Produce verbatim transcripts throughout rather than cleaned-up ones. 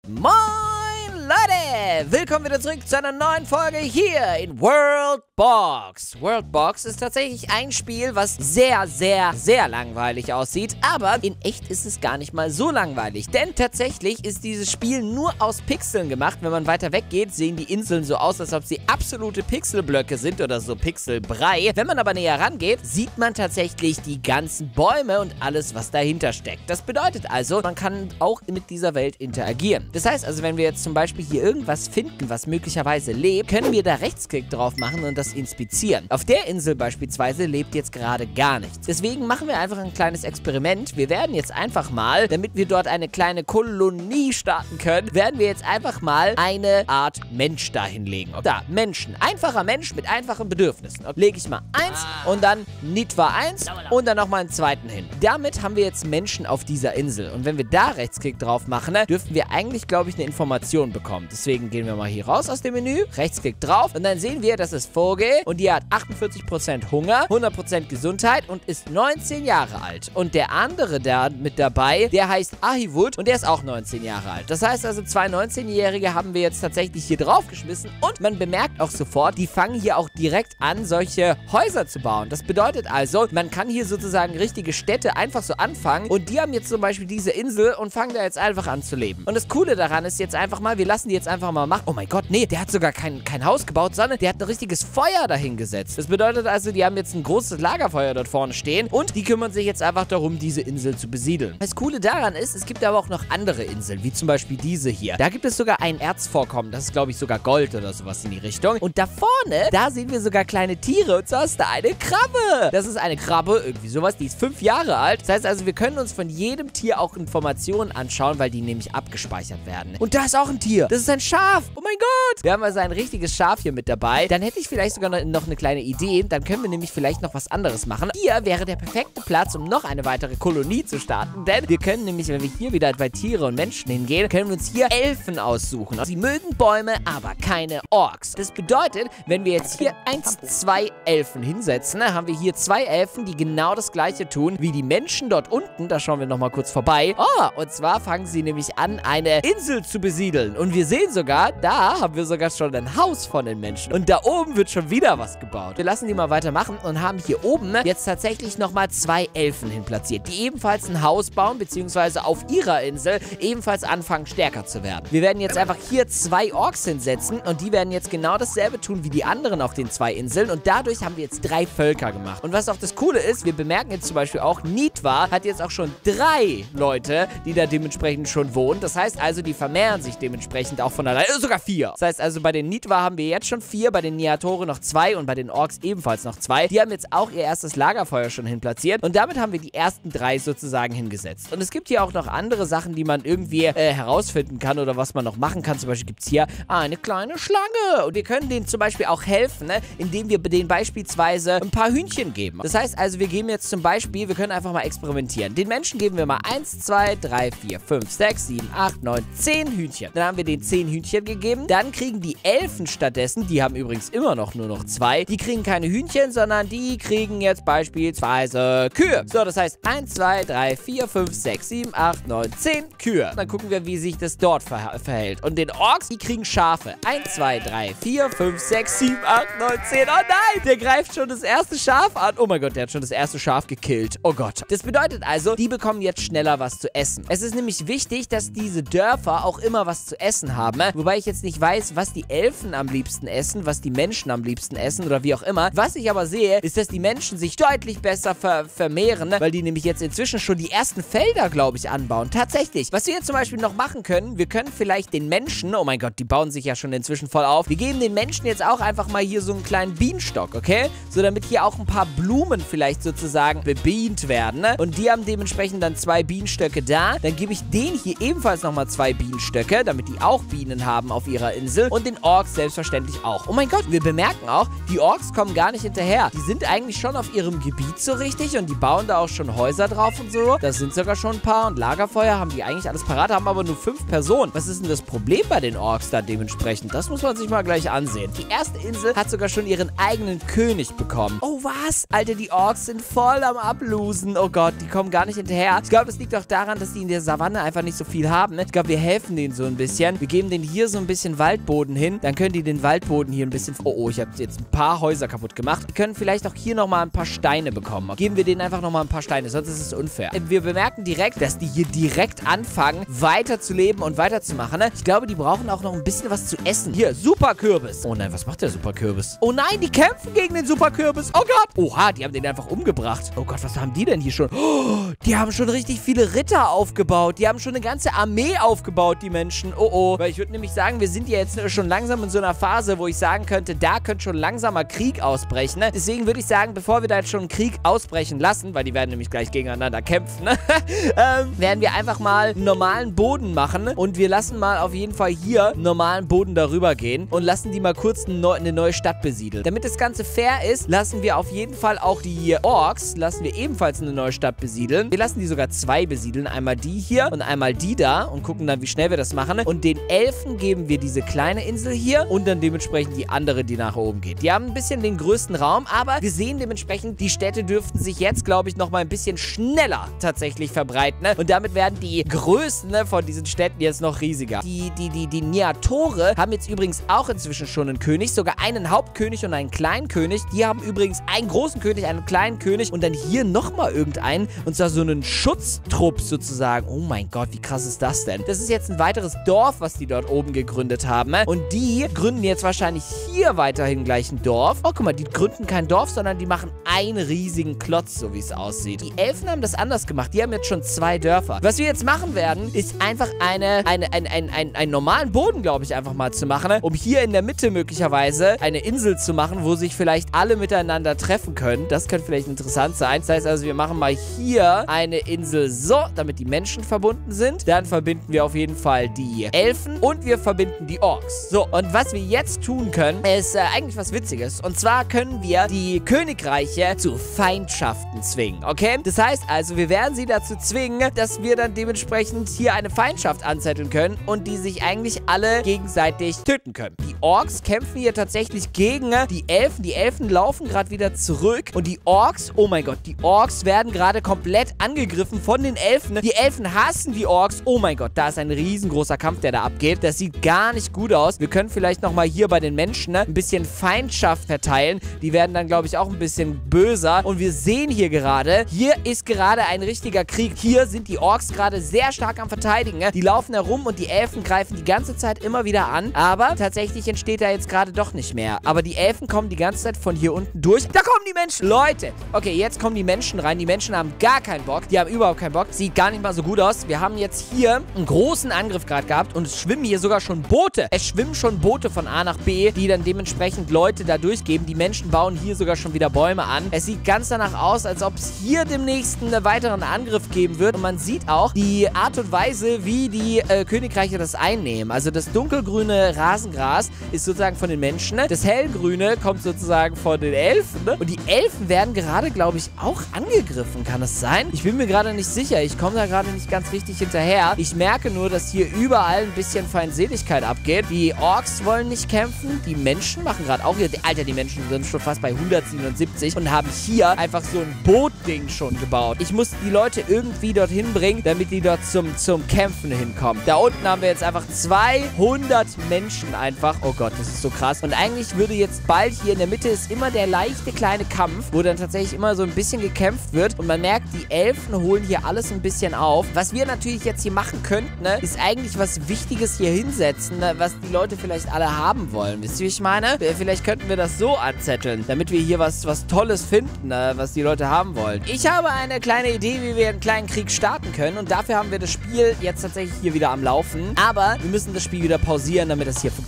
Moin Leute! Willkommen wieder zurück zu einer neuen Folge hier in Worldbox. Worldbox ist tatsächlich ein Spiel, was sehr, sehr, sehr langweilig aussieht, aber in echt ist es gar nicht mal so langweilig, denn tatsächlich ist dieses Spiel nur aus Pixeln gemacht. Wenn man weiter weggeht, sehen die Inseln so aus, als ob sie absolute Pixelblöcke sind oder so Pixelbrei. Wenn man aber näher rangeht, sieht man tatsächlich die ganzen Bäume und alles, was dahinter steckt. Das bedeutet also, man kann auch mit dieser Welt interagieren. Das heißt also, wenn wir jetzt zum Beispiel hier irgendwas finden, was möglicherweise lebt, können wir da Rechtsklick drauf machen und das inspizieren. Auf der Insel beispielsweise lebt jetzt gerade gar nichts. Deswegen machen wir einfach ein kleines Experiment. Wir werden jetzt einfach mal, damit wir dort eine kleine Kolonie starten können, werden wir jetzt einfach mal eine Art Mensch dahin legen. Da, Menschen. Einfacher Mensch mit einfachen Bedürfnissen. Lege ich mal eins und dann Nitwa eins und dann nochmal einen zweiten hin. Damit haben wir jetzt Menschen auf dieser Insel. Und wenn wir da Rechtsklick drauf machen, dürften wir eigentlich, glaube ich, eine Information bekommen. Deswegen gehen wir mal hier raus aus dem Menü, Rechtsklick drauf und dann sehen wir, das ist Vogel und die hat achtundvierzig Prozent Hunger, hundert Prozent Gesundheit und ist neunzehn Jahre alt. Und der andere da mit dabei, der heißt Ahivud und der ist auch neunzehn Jahre alt. Das heißt also, zwei neunzehnjährige haben wir jetzt tatsächlich hier draufgeschmissen und man bemerkt auch sofort, die fangen hier auch direkt an, solche Häuser zu bauen. Das bedeutet also, man kann hier sozusagen richtige Städte einfach so anfangen und die haben jetzt zum Beispiel diese Insel und fangen da jetzt einfach an zu leben. Und das Coole daran ist jetzt einfach mal, wir lassen die jetzt einfach mal machen. Oh mein Gott, nee, der hat sogar kein, kein Haus gebaut, sondern der hat ein richtiges Feuer dahingesetzt. Das bedeutet also, die haben jetzt ein großes Lagerfeuer dort vorne stehen und die kümmern sich jetzt einfach darum, diese Insel zu besiedeln. Das Coole daran ist, es gibt aber auch noch andere Inseln, wie zum Beispiel diese hier. Da gibt es sogar ein Erzvorkommen, das ist glaube ich sogar Gold oder sowas in die Richtung. Und da vorne, da sehen wir sogar kleine Tiere und zwar ist da eine Krabbe. Das ist eine Krabbe, irgendwie sowas, die ist fünf Jahre alt. Das heißt also, wir können uns von jedem Tier auch Informationen anschauen, weil die nämlich abgespeichert werden. Und da ist auch ein Tier. Das ist ein Schaf. Oh mein Gott. Wir haben also ein richtiges Schaf hier mit dabei. Dann hätte ich vielleicht sogar noch eine kleine Idee. Dann können wir nämlich vielleicht noch was anderes machen. Hier wäre der perfekte Platz, um noch eine weitere Kolonie zu starten. Denn wir können nämlich, wenn wir hier wieder bei Tiere und Menschen hingehen, können wir uns hier Elfen aussuchen. Sie mögen Bäume, aber keine Orks. Das bedeutet, wenn wir jetzt hier eins, zwei Elfen hinsetzen, dann haben wir hier zwei Elfen, die genau das gleiche tun wie die Menschen dort unten. Da schauen wir nochmal kurz vorbei. Oh, und zwar fangen sie nämlich an, eine Insel zu besiedeln. Und wir sehen sogar, da haben wir sogar schon ein Haus von den Menschen. Und da oben wird schon wieder was gebaut. Wir lassen die mal weitermachen und haben hier oben jetzt tatsächlich nochmal zwei Elfen hin platziert, die ebenfalls ein Haus bauen, beziehungsweise auf ihrer Insel ebenfalls anfangen, stärker zu werden. Wir werden jetzt einfach hier zwei Orks hinsetzen und die werden jetzt genau dasselbe tun wie die anderen auf den zwei Inseln und dadurch haben wir jetzt drei Völker gemacht. Und was auch das Coole ist, wir bemerken jetzt zum Beispiel auch, Nitwa hat jetzt auch schon drei Leute, die da dementsprechend schon wohnen. Das heißt also, die vermehren sich dementsprechend auch von alleine, sogar vier. Das heißt also, bei den Nitwa haben wir jetzt schon vier, bei den Niatore noch zwei und bei den Orks ebenfalls noch zwei. Die haben jetzt auch ihr erstes Lagerfeuer schon hin platziert und damit haben wir die ersten drei sozusagen hingesetzt. Und es gibt hier auch noch andere Sachen, die man irgendwie äh, herausfinden kann oder was man noch machen kann. Zum Beispiel gibt es hier eine kleine Schlange und wir können denen zum Beispiel auch helfen, ne, indem wir denen beispielsweise ein paar Hühnchen geben. Das heißt also, wir geben jetzt zum Beispiel, wir können einfach mal experimentieren. Den Menschen geben wir mal eins, zwei, drei, vier, fünf, sechs, sieben, acht, neun, zehn Hühnchen. Dann haben wir den zehn Hühnchen gegeben. Dann kriegen die Elfen stattdessen, die haben übrigens immer noch nur noch zwei, die kriegen keine Hühnchen, sondern die kriegen jetzt beispielsweise Kühe. So, das heißt eins, zwei, drei, vier, fünf, sechs, sieben, acht, neun, zehn Kühe. Dann gucken wir, wie sich das dort ver verhält. Und den Orks, die kriegen Schafe. eins, zwei, drei, vier, fünf, sechs, sieben, acht, neun, zehn. Oh nein, der greift schon das erste Schaf an. Oh mein Gott, der hat schon das erste Schaf gekillt. Oh Gott. Das bedeutet also, die bekommen jetzt schneller was zu essen. Es ist nämlich wichtig, dass diese Dörfer auch immer was zu essen haben. Wobei ich jetzt nicht weiß, was die Elfen am liebsten essen, was die Menschen am liebsten essen oder wie auch immer. Was ich aber sehe, ist, dass die Menschen sich deutlich besser ver vermehren, weil die nämlich jetzt inzwischen schon die ersten Felder, glaube ich, anbauen. Tatsächlich. Was wir jetzt zum Beispiel noch machen können, wir können vielleicht den Menschen, oh mein Gott, die bauen sich ja schon inzwischen voll auf, wir geben den Menschen jetzt auch einfach mal hier so einen kleinen Bienenstock, okay? So, damit hier auch ein paar Blumen vielleicht sozusagen bebient werden, ne? Und die haben dementsprechend dann zwei Bienenstöcke da. Dann gebe ich denen hier ebenfalls nochmal zwei Bienenstöcke, damit die auch Bienen haben. haben auf ihrer Insel und den Orks selbstverständlich auch. Oh mein Gott, wir bemerken auch, die Orks kommen gar nicht hinterher. Die sind eigentlich schon auf ihrem Gebiet so richtig und die bauen da auch schon Häuser drauf und so. Da sind sogar schon ein paar und Lagerfeuer haben die eigentlich alles parat, haben aber nur fünf Personen. Was ist denn das Problem bei den Orks da dementsprechend? Das muss man sich mal gleich ansehen. Die erste Insel hat sogar schon ihren eigenen König bekommen. Oh was? Alter, die Orks sind voll am Ablosen. Oh Gott, die kommen gar nicht hinterher. Ich glaube, das liegt auch daran, dass die in der Savanne einfach nicht so viel haben. Ne? Ich glaube, wir helfen denen so ein bisschen. Wir geben denen hier so ein bisschen Waldboden hin. Dann können die den Waldboden hier ein bisschen... Oh, oh, ich habe jetzt ein paar Häuser kaputt gemacht. Wir können vielleicht auch hier nochmal ein paar Steine bekommen. Geben wir denen einfach nochmal ein paar Steine, sonst ist es unfair. Wir bemerken direkt, dass die hier direkt anfangen, weiter zu leben und weiterzumachen. Ne? Ich glaube, die brauchen auch noch ein bisschen was zu essen. Hier, Superkürbis. Oh nein, was macht der Superkürbis? Oh nein, die kämpfen gegen den Superkürbis. Oh Gott. Oha, die haben den einfach umgebracht. Oh Gott, was haben die denn hier schon? Oh, die haben schon richtig viele Ritter aufgebaut. Die haben schon eine ganze Armee aufgebaut, die Menschen. Oh oh. Weil ich würde nämlich sagen, wir sind ja jetzt schon langsam in so einer Phase, wo ich sagen könnte, da könnte schon langsamer Krieg ausbrechen. Ne? Deswegen würde ich sagen, bevor wir da jetzt schon einen Krieg ausbrechen lassen, weil die werden nämlich gleich gegeneinander kämpfen, ne? ähm, werden wir einfach mal einen normalen Boden machen und wir lassen mal auf jeden Fall hier einen normalen Boden darüber gehen und lassen die mal kurz eine neue, eine neue Stadt besiedeln. Damit das Ganze fair ist, lassen wir auf jeden Fall auch die Orks, lassen wir ebenfalls eine neue Stadt besiedeln. Wir lassen die sogar zwei besiedeln. Einmal die hier und einmal die da und gucken dann, wie schnell wir das machen. Und den Elfen geben wir diese kleine Insel hier und dann dementsprechend die andere, die nach oben geht. Die haben ein bisschen den größten Raum, aber wir sehen dementsprechend, die Städte dürften sich jetzt, glaube ich, noch mal ein bisschen schneller tatsächlich verbreiten. Ne? Und damit werden die Größen, ne, von diesen Städten jetzt noch riesiger. Die, die, die, die Niatore haben jetzt übrigens auch inzwischen schon einen König, sogar einen Hauptkönig und einen kleinen König. Die haben übrigens einen großen König, einen kleinen König und dann hier nochmal irgendeinen, und zwar so einen Schutztrupp sozusagen. Oh mein Gott, wie krass ist das denn? Das ist jetzt ein weiteres Dorf, was die dort oben gegründet haben. Ne? Und die gründen jetzt wahrscheinlich hier weiterhin gleich ein Dorf. Oh, guck mal, die gründen kein Dorf, sondern die machen einen riesigen Klotz, so wie es aussieht. Die Elfen haben das anders gemacht. Die haben jetzt schon zwei Dörfer. Was wir jetzt machen werden, ist einfach eine, eine, ein, ein, ein, einen normalen Boden, glaube ich, einfach mal zu machen, ne? Um hier in der Mitte möglicherweise eine Insel zu machen, wo sich vielleicht alle miteinander treffen können. Das könnte vielleicht interessant sein. Das heißt also, wir machen mal hier eine Insel so, damit die Menschen verbunden sind. Dann verbinden wir auf jeden Fall die Elfen und wir verbinden die Orks. So, und was wir jetzt tun können, ist äh, eigentlich was Witziges. Und zwar können wir die Königreiche zu Feindschaften zwingen, okay? Das heißt also, wir werden sie dazu zwingen, dass wir dann dementsprechend hier eine Feindschaft anzetteln können und die sich eigentlich alle gegenseitig töten können. Die Orks kämpfen hier tatsächlich gegen die Elfen. Die Elfen laufen gerade wieder zurück und die Orks, oh mein Gott, die Orks werden gerade komplett angegriffen von den Elfen. Die Elfen hassen die Orks. Oh mein Gott, da ist ein riesengroßer Kampf, der da abgeht. Das sieht gar nicht gut aus. Wir können vielleicht nochmal hier bei den Menschen, ne, ein bisschen Feindschaft verteilen. Die werden dann, glaube ich, auch ein bisschen böser. Und wir sehen hier gerade, hier ist gerade ein richtiger Krieg. Hier sind die Orks gerade sehr stark am Verteidigen. Ne? Die laufen herum und die Elfen greifen die ganze Zeit immer wieder an. Aber tatsächlich entsteht da jetzt gerade doch nicht mehr. Aber die Elfen kommen die ganze Zeit von hier unten durch. Da kommen die Menschen. Leute, okay, jetzt kommen die Menschen rein. Die Menschen haben gar keinen Bock. Die haben überhaupt keinen Bock. Sieht gar nicht mal so gut aus. Wir haben jetzt hier einen großen Angriff gerade gehabt und es schwimmen hier sogar schon Boote. Es schwimmen schon Boote von A nach B, die dann dementsprechend Leute da durchgeben. Die Menschen bauen hier sogar schon wieder Bäume an. Es sieht ganz danach aus, als ob es hier demnächst einen weiteren Angriff geben wird. Und man sieht auch die Art und Weise, wie die äh, Königreiche das einnehmen. Also das dunkelgrüne Rasengras ist sozusagen von den Menschen. Ne? Das hellgrüne kommt sozusagen von den Elfen. Ne? Und die Elfen werden gerade, glaube ich, auch angegriffen. Kann das sein? Ich bin mir gerade nicht sicher. Ich komme da gerade nicht ganz richtig hinterher. Ich merke nur, dass hier überall ein bisschen Feindseligkeit abgeht. Die Orks wollen nicht kämpfen. Die Menschen machen gerade auch hier... Alter, die Menschen sind schon fast bei hundertsiebenundsiebzig und haben hier einfach so ein Bootding schon gebaut. Ich muss die Leute irgendwie dorthin bringen, damit die dort zum, zum Kämpfen hinkommen. Da unten haben wir jetzt einfach zweihundert Menschen einfach. Oh Gott, das ist so krass. Und eigentlich würde jetzt bald hier in der Mitte ist immer der leichte kleine Kampf, wo dann tatsächlich immer so ein bisschen gekämpft wird. Und man merkt, die Elfen holen hier alles ein bisschen auf. Was wir natürlich jetzt hier machen könnten, ne, ist eigentlich was Wichtiges hier hinsetzen, ne, was die Leute vielleicht alle haben wollen. Wisst ihr, wie ich meine? Vielleicht könnten wir das so anzetteln, damit wir hier was, was Tolles finden, ne, was die Leute haben wollen. Ich habe eine kleine Idee, wie wir einen kleinen Krieg starten können. Und dafür haben wir das Spiel jetzt tatsächlich hier wieder am Laufen. Aber wir müssen das Spiel wieder pausieren, damit das hier funktioniert,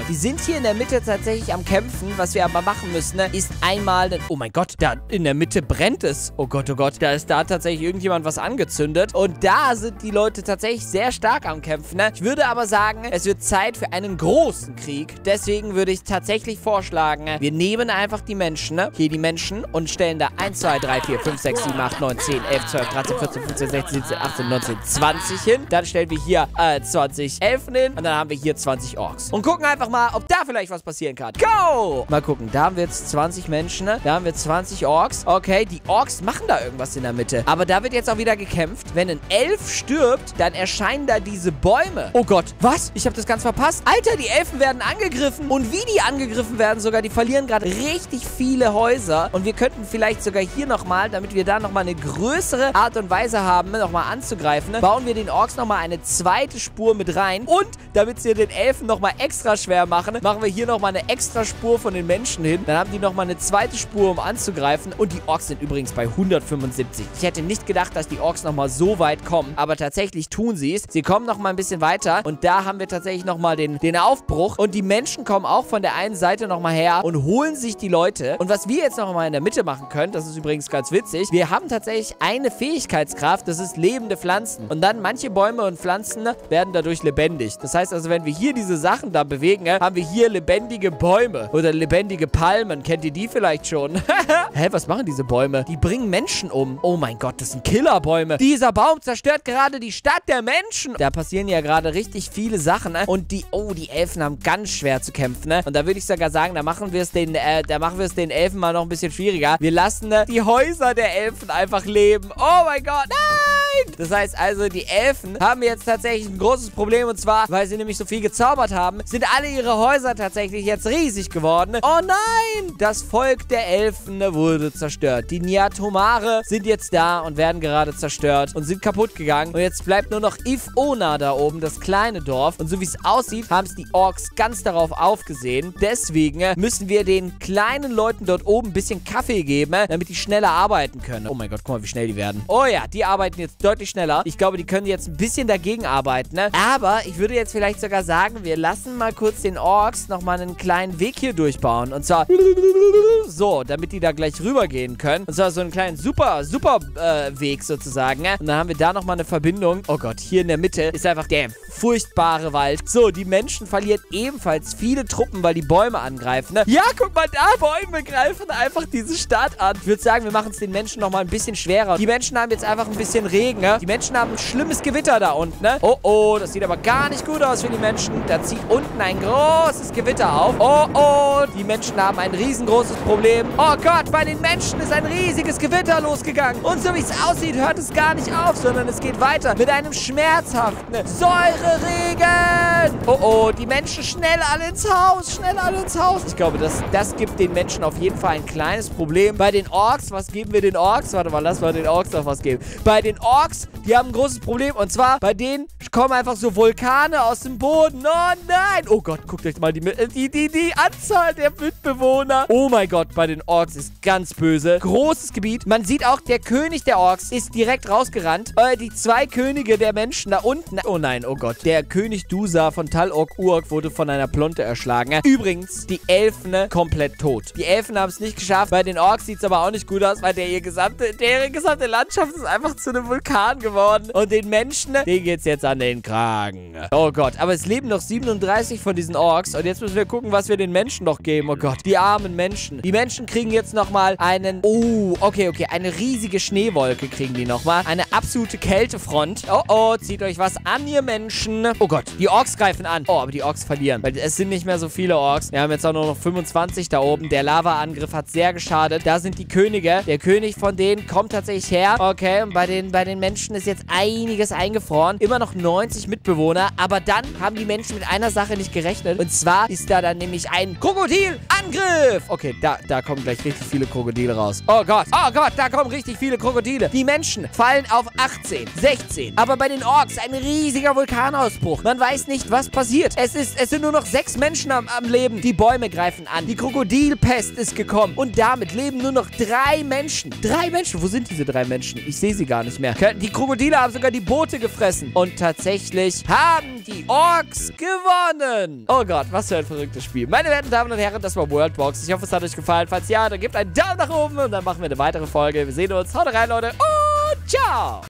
Die sind hier in der Mitte tatsächlich am Kämpfen. Was wir aber machen müssen, ne, ist einmal... Oh mein Gott, da in der Mitte brennt es. Oh Gott, oh Gott. Da ist da tatsächlich irgendjemand was angezündet. Und da sind die Leute tatsächlich sehr stark am Kämpfen. Ne? Ich würde aber sagen, es wird Zeit für einen großen Krieg. Deswegen würde ich tatsächlich vorschlagen, wir nehmen einfach die Menschen, ne? Hier die Menschen und stellen da eins, zwei, drei, vier, fünf, sechs, sieben, acht, neun, zehn, elf, zwölf, dreizehn, vierzehn, fünfzehn, sechzehn, siebzehn, achtzehn, neunzehn, zwanzig hin. Dann stellen wir hier äh, zwanzig Elfen hin und dann haben wir hier zwanzig Orks. Und gucken einfach mal, ob da vielleicht was passieren kann. Go! Mal gucken, da haben wir jetzt zwanzig Menschen, ne? Da haben wir zwanzig Orks. Okay, die Orks machen da irgendwas in der Mitte. Aber da wird jetzt auch wieder gekämpft. Wenn ein Elf stirbt, dann erscheinen da diese Bäume. Oh Gott, was? Ich habe das ganz verpasst. Alter, die Elfen werden angegriffen. Und wie die angegriffen werden sogar, die verlieren gerade richtig viele Häuser. Und wir könnten vielleicht sogar hier nochmal, damit wir da nochmal eine größere Art und Weise haben, nochmal anzugreifen, ne? Bauen wir den Orks nochmal eine zweite Spur mit rein. Und damit sie den Elfen nochmal extra schwer machen, machen wir hier nochmal eine extra Spur von den Menschen hin. Dann haben die nochmal eine zweite Spur, um anzugreifen. Und die Orks sind übrigens bei hundertfünfundsiebzig. Ich hätte nicht gedacht, dass die Orks nochmal so weit kommen. Aber tatsächlich tun sie es. Sie kommen nochmal ein bisschen weiter. Und da haben wir tatsächlich nochmal den, den Aufbruch. Und die Menschen kommen auch von der einen Seite nochmal her und holen sich die Leute. Und was wir jetzt nochmal in der Mitte machen können, das ist übrigens ganz witzig, wir haben tatsächlich eine Fähigkeitskraft, das ist lebende Pflanzen. Und dann manche Bäume und Pflanzen werden dadurch lebendig. Das heißt also, wenn wir hier diese Sachen da bewegen, haben wir hier lebendige Bäume oder lebendige Palmen. Kennt ihr die vielleicht schon? Hä, was machen diese Bäume? Die bringen Menschen um. Oh mein Gott, das sind Killerbäume. Dieser Baum zerstört gerade die Stadt der Menschen. Da passieren ja gerade richtig viele Sachen, ne? Und die, oh, die Elfen haben ganz schwer zu kämpfen, ne? Und da würde ich sogar sagen, da machen wir es den, äh, da machen wir es den Elfen mal noch ein bisschen schwieriger. Wir lassen äh, die Häuser der Elfen einfach leben. Oh mein Gott, nein! Das heißt also, die Elfen haben jetzt tatsächlich ein großes Problem. Und zwar, weil sie nämlich so viel gezaubert haben, sind alle ihre Häuser tatsächlich jetzt riesig geworden. Oh nein! Das Volk der Elfen wurde zerstört. Die Niatomare sind jetzt da und werden gerade zerstört und sind kaputt gegangen. Und jetzt bleibt nur noch If-Ona da oben, das kleine Dorf. Und so wie es aussieht, haben es die Orks ganz darauf aufgesehen. Deswegen müssen wir den kleinen Leuten dort oben ein bisschen Kaffee geben, damit die schneller arbeiten können. Oh mein Gott, guck mal, wie schnell die werden. Oh ja, die arbeiten jetzt deutlich schneller. Ich glaube, die können jetzt ein bisschen dagegen arbeiten, ne? Aber ich würde jetzt vielleicht sogar sagen, wir lassen mal kurz den Orks nochmal einen kleinen Weg hier durchbauen. Und zwar so, damit die da gleich rübergehen können. Und zwar so einen kleinen super, super äh, Weg sozusagen, ne? Und dann haben wir da nochmal eine Verbindung. Oh Gott, hier in der Mitte ist einfach der furchtbare Wald. So, die Menschen verlieren ebenfalls viele Truppen, weil die Bäume angreifen, ne? Ja, guck mal da, Bäume greifen einfach diese Stadt an. Ich würde sagen, wir machen es den Menschen nochmal ein bisschen schwerer. Die Menschen haben jetzt einfach ein bisschen Regen, ne? Die Menschen haben ein schlimmes Gewitter da unten, ne? Oh, oh, das sieht aber gar nicht gut aus für die Menschen. Da zieht unten ein großes Gewitter auf. Oh, oh, die Menschen haben ein riesengroßes Problem. Oh Gott, bei den Menschen ist ein riesiges Gewitter losgegangen. Und so wie es aussieht, hört es gar nicht auf, sondern es geht weiter mit einem schmerzhaften Säureregen. Oh, oh, die Menschen schnell alle ins Haus, schnell alle ins Haus. Ich glaube, das, das gibt den Menschen auf jeden Fall ein kleines Problem. Bei den Orks, was geben wir den Orks? Warte mal, lass mal den Orks noch was geben. Bei den Orks, die haben ein großes Problem. Und zwar, bei denen kommen einfach so Vulkane aus dem Boden. Oh nein. Oh Gott, guckt euch mal die, die, die, die Anzahl der Mitbewohner. Oh mein Gott, bei den Orks ist ganz böse. Großes Gebiet. Man sieht auch, der König der Orks ist direkt rausgerannt. Äh, die zwei Könige der Menschen da unten. Oh nein, oh Gott. Der König Dusa von Tal-Ok-Uruk wurde von einer Plonte erschlagen. Übrigens, die Elfen komplett tot. Die Elfen haben es nicht geschafft. Bei den Orks sieht es aber auch nicht gut aus, weil der ihr gesamte, deren gesamte Landschaft ist einfach zu einem Vulkan geworden. Und den Menschen, denen geht es jetzt an den Kragen. Oh Gott, aber es leben noch siebenunddreißig von diesen Orks. Und jetzt müssen wir gucken, was wir den Menschen noch geben. Oh Gott, die armen Menschen. Die Menschen kriegen jetzt nochmal einen... Oh, okay, okay. Eine riesige Schneewolke kriegen die nochmal. Eine absolute Kältefront. Oh, oh, zieht euch was an, ihr Menschen. Oh Gott, die Orks greifen an. Oh, aber die Orks verlieren. Weil es sind nicht mehr so viele Orks. Wir haben jetzt auch nur noch fünfundzwanzig da oben. Der Lava-Angriff hat sehr geschadet. Da sind die Könige. Der König von denen kommt tatsächlich her. Okay, und bei den, bei den Menschen ist jetzt einiges eingefroren. Immer noch neunzig Mitbewohner. Aber dann haben die Menschen mit einer Sache nicht gerechnet. Und zwar ist da dann nämlich ein Krokodilangriff. Okay, da, da kommen gleich richtig viele Krokodile raus. Oh Gott, oh Gott, da kommen richtig viele Krokodile. Die Menschen fallen auf achtzehn, sechzehn. Aber bei den Orks ein riesiger Vulkanausbruch. Man weiß nicht, was passiert. Es ist, es sind nur noch sechs Menschen am, am Leben. Die Bäume greifen an. Die Krokodilpest ist gekommen. Und damit leben nur noch drei Menschen. Drei Menschen? Wo sind diese drei Menschen? Ich sehe sie gar nicht mehr. Die Krokodile haben sogar die Boote gefressen. Und tatsächlich haben die Orks gewonnen. Oh Gott, was für ein verrücktes Spiel. Meine werten Damen und Herren, das war Worldbox. Ich hoffe, es hat euch gefallen. Falls ja, dann gebt einen Daumen nach oben und dann machen wir eine weitere Folge. Wir sehen uns. Haut rein, Leute. Und ciao.